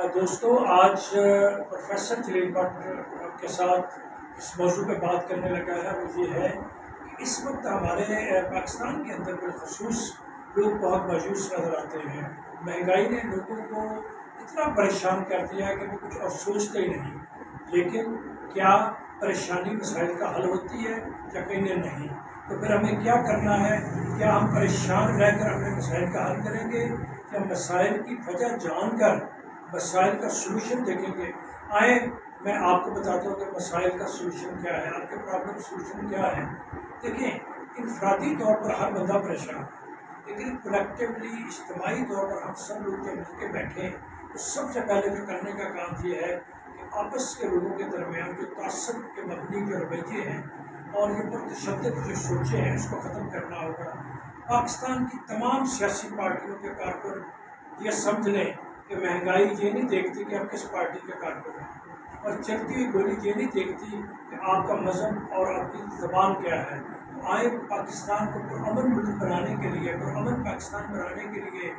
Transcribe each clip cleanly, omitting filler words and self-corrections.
دوستوں آج professor Jalil but کے ساتھ اس موضوع پہ بات کرنے لگا ہے وہ یہ ہے کہ اس وقت ہمارے پاکستان کے اندر بالخصوص لوگ بہت مایوس نظر آتے ہیں۔ مہنگائی نے لوگوں کو اتنا پریشان کر دیا ہے کہ وہ کچھ اور سوچتے ہی نہیں، لیکن کیا پریشانی مسائل کا حل ہوتی ہے؟ یقیناً نہیں۔ تو پھر ہمیں کیا کرنا ہے؟ کیا ہم پریشان رہ کر اپنے مسائل کا حل کریں گے یا مسائل کی وجہ جان کر مسائل کا سلوشن دیکھیں گے؟ آئیں میں آپ کو بتاتا ہوں کہ مسائل کا سلوشن کیا ہے، آپ کے پرابلم سلوشن کیا ہے۔ دیکھیں، انفرادی طور پر ہر بندہ پریشان ہے، لیکن کلیکٹیولی اجتماعی طور پر ہم سب لوگ جب مل کے بیٹھیں تو سب سے پہلے جو کرنے کا کام یہ ہے کہ آپس کے لوگوں کے درمیان جو تعصب کے مبنی جو رویے ہیں اور یہ متشدد جو سوچیں ہیں اس کو ختم کرنا ہوگا۔ پاکستان کی تمام سیاسی پارٹیوں کے کارکن یہ سمجھ لیں کہ مہنگائی یہ نہیں دیکھتی کہ آپ کس پارٹی کے کارکن ہیں، اور چلتی ہوئی گولی یہ نہیں دیکھتی کہ آپ کا مذہب اور آپ کی زبان کیا ہے۔ آئے پاکستان کو پرامن ملک بنانے کے لیے، پرامن پاکستان بنانے کے لیے،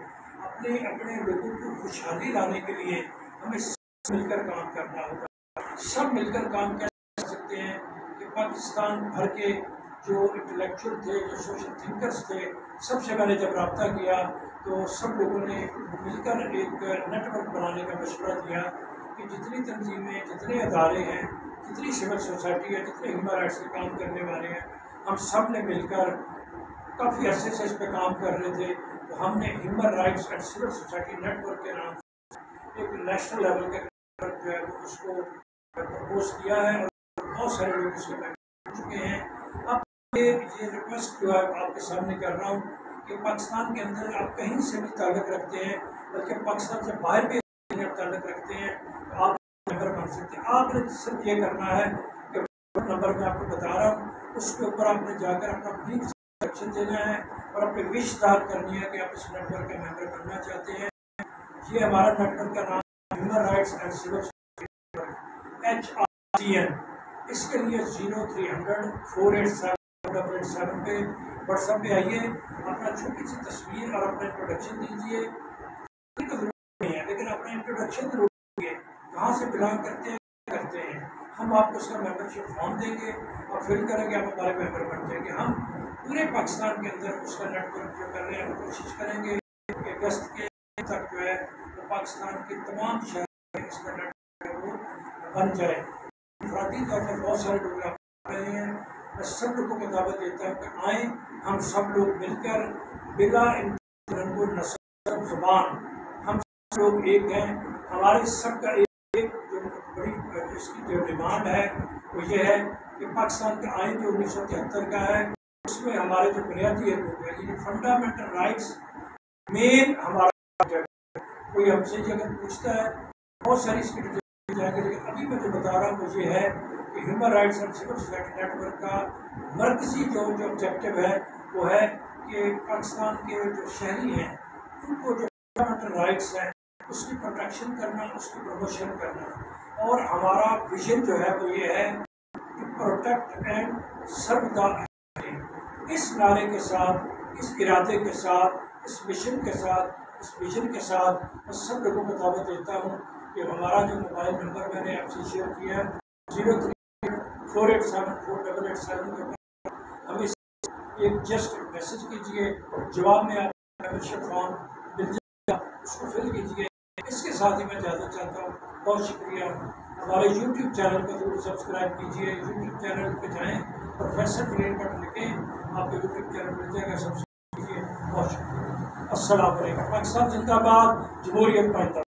اپنے لوگوں کو خوشحالی لانے کے لیے ہمیں سب مل کر کام کرنا ہوگا۔ سب مل کر کام کر سکتے ہیں کہ پاکستان بھر کے جو انٹلیکچوئل تھے، جو سوشل تھنکرز تھے، سب سے میں نے جب رابطہ کیا تو سب لوگوں نے مل کر ایک نیٹ ورک بنانے کا مشورہ دیا کہ جتنی تنظیمیں، جتنے ادارے ہیں، جتنی سول سوسائٹی ہے، جتنے ہیومن رائٹس کے کام کرنے والے ہیں، ہم سب نے مل کر کافی عرصے سے اس پہ کام کر رہے تھے، تو ہم نے human rights and civil society network کے نام سے ایک نیشنل لیول کے جو ہے وہ اس کو پرپوز کیا ہے، اور بہت سارے لوگ اس میں جڑ چکے ہیں۔ اب یہ ریکویسٹ جو ہے آپ کے سامنے کر رہا ہوں کہ پاکستان کے اندر آپ کہیں سے بھی تعلق رکھتے ہیں، بلکہ پاکستان سے باہر بھی تعلق رکھتے ہیں، تو آپ ممبر بن سکتے ہیں۔ آپ نے صرف یہ کرنا ہے کہ نمبر میں آپ کو بتا رہا ہوں، اس کے اوپر آپ نے جا کر اپنا بریف سیکشن دینا ہے اور اپنے وش ظاہر کرنی ہے کہ آپ اس نیٹ ورک کے ممبر بننا چاہتے ہیں۔ یہ ہمارا نیٹ ورک کا نام ہے human rights and civil HRCN۔ اس کے لیے 0300 487 پہ واٹس ایپ پہ آئیے، اپنا چھوٹی سی تصویر اور اپنا انٹروڈکشن دیجیے، نہیں ہے لیکن اپنا انٹروڈکشن ضرور دیجیے، کہاں سے بلانگ کرتے ہیں۔ ہم آپ کو اس کا ممبرشپ فارم دیں گے اور فل کریں گے، آپ ہمارے ممبر بن جائیں گے۔ ہم پورے پاکستان کے اندر اس کا نیٹ ورک جو کر رہے ہیں، ہم کوشش کریں گے کہ اگست کے تک جو ہے وہ پاکستان کے تمام شہروں میں اس کا نیٹ ورک وہ بن جائے۔ انفرادی طور پر بہت سارے لوگ آ رہے ہیں، میں سب لوگوں کو دعوت دیتا ہوں کہ آئیں، ہم سب لوگ مل کر بلا رنگ و نسل زبان ہم سب لوگ ایک ہیں۔ ہمارے سب کا ایک جو بڑی اس کی جو ڈیمانڈ ہے وہ یہ ہے کہ پاکستان کا آئین جو 1973 کا ہے اس میں ہمارے جو بنیادی حقوق ہیں، یہ فنڈامنٹل رائٹس مین ہمارا کوئی ہم سے اگر پوچھتا ہے بہت ساری اس کی ڈیٹیل جائیں گے، لیکن ابھی میں جو بتا رہا ہوں وہ یہ ہے کہ human rights and civil society network کا مرکزی جو آبجیکٹو ہے وہ ہے کہ پاکستان کے جو شہری ہیں ان کو جو فنڈامنٹل رائٹس ہیں اس کی پروٹیکشن کرنا، اس کی پروموشن کرنا، اور ہمارا ویژن جو ہے وہ یہ ہے کہ پروٹیکٹ اینڈ سرو دا۔ اس نعرے کے ساتھ، اس ارادے کے ساتھ، اس مشن کے ساتھ، اس ویژن کے ساتھ میں سب لوگوں کو دعوت دیتا ہوں کہ ہمارا جو موبائل نمبر میں نے آپ سے شیئر کیا ہے 03 487 4887 کے اوپر ہمیں ایک جسٹ میسج کیجیے، جواب میں آپ ممبرشپ فارم مل جائے گا، اس کو فل کیجیے۔ اس کے ساتھ ہی میں اجازت چاہتا ہوں، بہت شکریہ۔ ہمارے یوٹیوب چینل کو ضرور سبسکرائب کیجیے، یوٹیوب چینل پہ جائیں، پروفیسر جلیل بٹ لکھیں، آپ کو یوٹیوب چینل مل جائے گا، سبسکرائب کیجیے۔ بہت شکریہ۔ السلام علیکم۔ پاکستان زندہ باد، جمہوریت پائندہ۔